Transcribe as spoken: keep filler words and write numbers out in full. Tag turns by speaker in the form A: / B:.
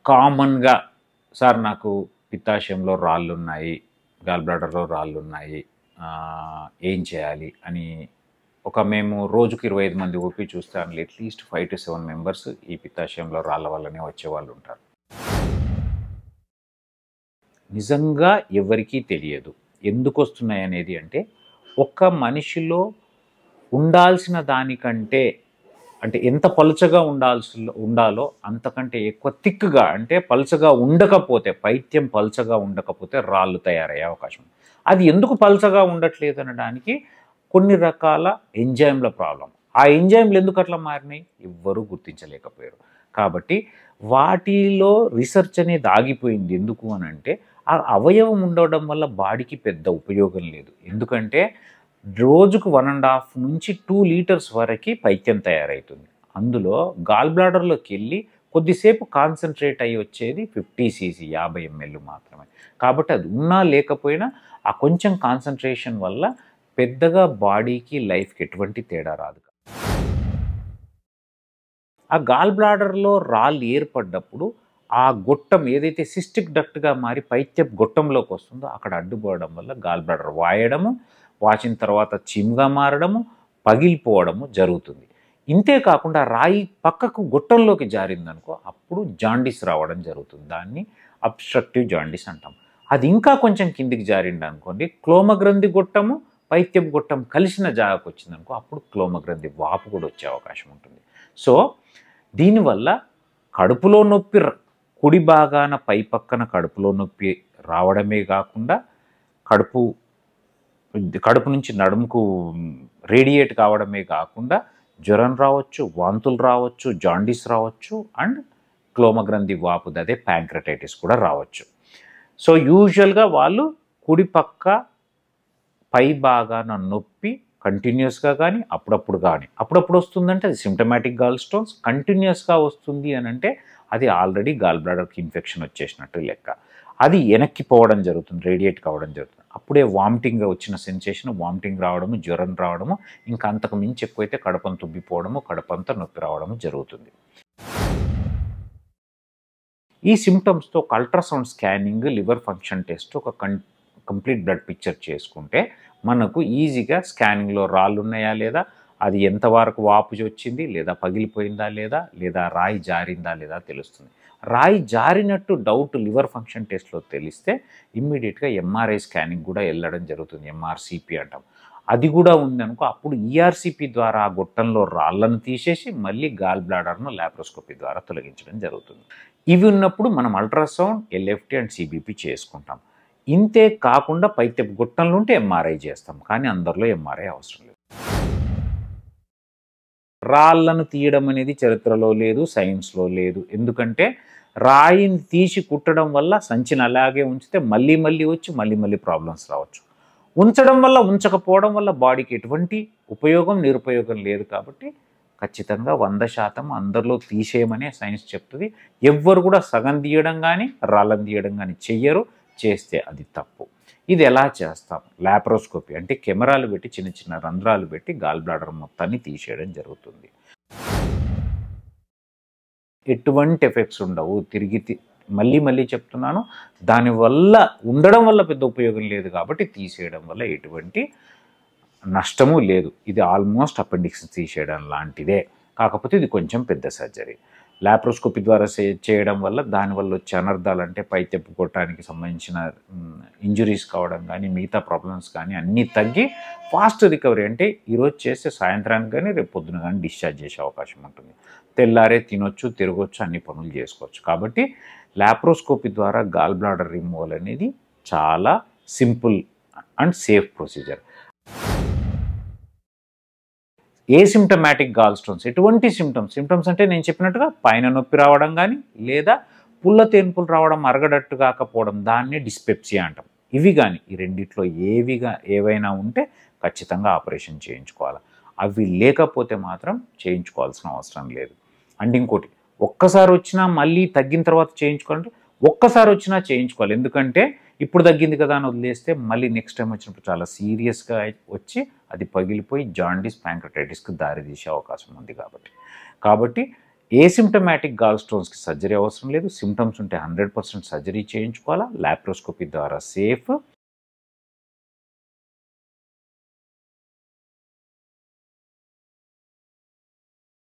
A: కామన్‌గా సార్ నాకు పిత్తాశయంలో రాళ్ళున్నాయి, గాల్ బ్లాడర్‌లో రాళ్ళున్నాయి. ఆహ్, ఏం చేయాలి అని ఒక మేము రోజుకి ఇరవై ఐదు మంది ఓపీ చూస్తే అందులో అట్‌లీస్ట్ ఐదు ఏడు మెంబర్స్ ఈ పిత్తాశయంలో రాళ్ళ వల్లనే వచ్చేవాళ్ళుంటారు. నిజంగా ఎవరికీ తెలియదు. ఎందుకొస్తున్నాయనేది అంటే, ఒక మనిషిలో ఉండాల్సిన దానికంటే అంటే ఎంత పలుచగా ఉండాల్సి ఉండాలో అంతకంటే ఎక్కువ థిక్‌గా అంటే పలుచగా ఉండకపోతే పైత్యం పలుచగా ఉండకపోతే రాళ్ళు తయారయ్యే అవకాశం ఉంది. అది ఎందుకు పలుచగా ఉండట్లేదు అనడానికి కొన్ని రకాల ఎంజైమ్‌ల ప్రాబ్లమ్. ఆ ఎంజైమ్‌లు ఎందుకు అట్లా మారినాయి? ఎవ్వరూ గుర్తించలేకపోయారు. కాబట్టి వాటిలో రీసెర్చ్ అనేది ఆగిపోయింది. ఎందుకు అనంటే ఆ అవయవం ఉండడం వల్ల బాడీకి పెద్ద ఉపయోగం లేదు. ఎందుకంటే రోజుకు ఒకటి ½ నుంచి రెండు లీటర్స్ వరకి పైత్యం తయారవుతుంది. అందులో గాల్ బ్లాడర్‌లోకెళ్ళి కొద్దిసేపు కాన్సంట్రేట్ అయ్యి వచ్చేది యాభై సీసీ యాభై ఎంఎల్ మాత్రమే. కాబట్టి అది ఉన్నా లేకపోయినా ఆ కొంచెం కాన్సంట్రేషన్ వల్ల పెద్దగా బాడీకి, లైఫ్‌కి ఎటువంటి తేడా రాదు. ఆ గాల్ బ్లాడర్‌లో రాళ్ళు ఏర్పడ్డప్పుడు ఆ గొట్టం ఏదైతే సిస్టిక్ డక్ట్‌గా మారి పైత్యపు గొట్టంలోకి వస్తుందో అక్కడ అడ్డుపడడం వల్ల గాల్ బ్లాడర్ వాయడము, వాచిన తర్వాత చీమ్‌గా మారడము, పగిలిపోవడము జరుగుతుంది. ఇంతే కాకుండా రాయి పక్కకు గొట్టంలోకి జారిందనుకో అప్పుడు జాండీస్ రావడం జరుగుతుంది. దాన్ని అబ్‌స్ట్రక్టివ్ జాండీస్ అంటాం. అది ఇంకా కొంచెం కిందికి జారిందనుకోండి క్లోమగ్రంథి గొట్టము, పైత్యపు గొట్టం కలిసిన జాగాకు వచ్చిందనుకో అప్పుడు క్లోమగ్రంథి వాపు కూడా వచ్చే అవకాశం ఉంటుంది. సో దీనివల్ల కడుపులో నొప్పి కుడి భాగాన పై పక్కన కడుపులో నొప్పి రావడమే కాకుండా కడుపు కడుపు నుంచి నడుముకు రేడియేట్ కావడమే కాకుండా జ్వరం రావచ్చు, వాంతులు రావచ్చు, జాండీస్ రావచ్చు అండ్ క్లోమగ్రంథి వాపు అదే ప్యాంక్రటైటిస్ కూడా రావచ్చు. సో యూజువల్‌గా వాళ్ళు కుడి పక్క పై భాగాన నొప్పి కంటిన్యూస్‌గా కానీ అప్పుడప్పుడు కానీ అప్పుడప్పుడు వస్తుందంటే అది సింప్టమాటిక్ గాల్ స్టోన్స్. కంటిన్యూస్‌గా వస్తుంది అని అంటే అది ఆల్రెడీ గాల్ బ్లాడర్‌కి ఇన్ఫెక్షన్ వచ్చేసినట్టు లెక్క. అది వెనక్కి పోవడం జరుగుతుంది, రేడియేట్ కావడం జరుగుతుంది. అప్పుడే వామిటింగ్‌గా వచ్చిన సెన్సేషన్ వామిటింగ్ రావడము, జ్వరం రావడము, ఇంకా అంతకు మించి ఎక్కువైతే కడుపంతా ఉబ్బిపోవడము, కడుపంతా నొప్పి రావడము జరుగుతుంది. ఈ సింప్టమ్స్‌తో ఒక ultrasound scanning, liver function test, ఒక కం కంప్లీట్ బ్లడ్ పిక్చర్ చేసుకుంటే మనకు ఈజీగా స్కానింగ్‌లో రాళ్ళు ఉన్నాయా లేదా, అది ఎంతవరకు వాపు వచ్చింది లేదా పగిలిపోయిందా లేదా, లేదా రాయి జారిందా లేదా తెలుస్తుంది. రాయి జారినట్టు డౌట్ లివర్ ఫంక్షన్ టెస్ట్‌లో తెలిస్తే ఇమ్మీడియేట్‌గా ఎంఆర్ఐ స్కానింగ్ కూడా వెళ్ళడం జరుగుతుంది. ఎంఆర్‌సీపీ అంటాం. అది కూడా ఉందనుకో అప్పుడు ఈఆర్‌సీపీ ద్వారా ఆ గొట్టంలో రాళ్ళను తీసేసి మళ్ళీ గాల్ బ్లాడర్‌ను లాప్రోస్కోపీ ద్వారా తొలగించడం జరుగుతుంది. ఇవి ఉన్నప్పుడు మనం అల్ట్రాసౌండ్, ఎల్ఎఫ్టీ అండ్ సీబీపీ చేసుకుంటాం. ఇంతే కాకుండా పైత్యపు గొట్టంలో ఉంటే ఎంఆర్ఐ చేస్తాం. కానీ అందరిలో ఎంఆర్ఐ అవసరం లేదు. రాళ్ళను తీయడం అనేది చరిత్రలో లేదు, సైన్స్‌లో లేదు. ఎందుకంటే రాయిని తీసి కుట్టడం వల్ల సంచిని అలాగే ఉంచితే మళ్ళీ మళ్ళీ వచ్చి మళ్ళీ మళ్ళీ ప్రాబ్లమ్స్ రావచ్చు. ఉంచడం వల్ల ఉంచకపోవడం వల్ల బాడీకి ఎటువంటి ఉపయోగం, నిరుపయోగం లేదు. కాబట్టి ఖచ్చితంగా వంద శాతం అందరిలో తీసేయమనే సైన్స్ చెప్తుంది. ఎవ్వరు కూడా సగం తీయడం కానీ, రాళ్ళను తీయడం కానీ చెయ్యరు. చేస్తే అది తప్పు. ఇది ఎలా చేస్తాం? లాప్రోస్కోపీ అంటే కెమెరాలు పెట్టి చిన్న చిన్న రంధ్రాలు పెట్టి గాల్ బ్లాడర్ మొత్తాన్ని తీసేయడం జరుగుతుంది. ఎటువంటి ఎఫెక్ట్స్ ఉండవు. తిరిగి మళ్ళీ మళ్ళీ చెప్తున్నాను, దానివల్ల ఉండడం వల్ల పెద్ద ఉపయోగం లేదు కాబట్టి తీసేయడం వల్ల ఎటువంటి నష్టము లేదు. ఇది ఆల్మోస్ట్ అపెండిక్స్ తీసేయడం లాంటిదే. కాకపోతే ఇది కొంచెం పెద్ద సర్జరీ. లాప్రోస్కోపీ ద్వారా చేయడం వల్ల దానివల్ల వచ్చే అనర్థాలు అంటే పైత్యపు గొట్టానికి సంబంధించిన ఇంజురీస్ కావడం కానీ, మిగతా ప్రాబ్లమ్స్ కానీ అన్నీ తగ్గి ఫాస్ట్ రికవరీ అంటే ఈరోజు చేస్తే సాయంత్రానికి కానీ రేపు పొద్దున కానీ డిశ్చార్జ్ చేసే అవకాశం ఉంటుంది. తెల్లారే తినొచ్చు, తిరగొచ్చు, అన్ని పనులు చేసుకోవచ్చు. కాబట్టి లాప్రోస్కోపీ ద్వారా గాల్ బ్లాడర్ రిమూవల్ అనేది చాలా simple and safe procedure. Asymptomatic gall stones ఎటువంటి సిమ్టమ్స్ సిమ్టమ్స్ అంటే నేను చెప్పినట్టుగా పైన నొప్పి రావడం కానీ లేదా పుల్ల తేన్పులు రావడం, అరగడట్టు కాకపోవడం, దాన్ని డిస్పెప్సియా అంటాం. ఇవి కానీ ఈ రెండిట్లో ఏవిగా ఏవైనా ఉంటే ఖచ్చితంగా ఆపరేషన్ చేయించుకోవాలి. అవి లేకపోతే మాత్రం చేయించుకోవాల్సిన అవసరం లేదు. అండ్ ఇంకోటి, ఒక్కసారి వచ్చినా మళ్ళీ తగ్గిన తర్వాత చేయించుకోవాలంటే ఒక్కసారి వచ్చినా చేయించుకోవాలి. ఎందుకంటే ఇప్పుడు తగ్గింది కదా అని వదిలేస్తే మళ్ళీ నెక్స్ట్ టైం వచ్చినప్పుడు చాలా సీరియస్గా వచ్చి అది పగిలిపోయి జాండీస్, ప్యాంక్రటైటిస్కి దారి తీసే అవకాశం ఉంది. కాబట్టి కాబట్టి ఏసిమ్టమాటిక్ గాల్ స్టోన్స్కి సర్జరీ అవసరం లేదు. సిమ్టమ్స్ ఉంటే హండ్రెడ్ పర్సెంట్ సర్జరీ చేయించుకోవాలా. లాప్రోస్కోపీ ద్వారా సేఫ్.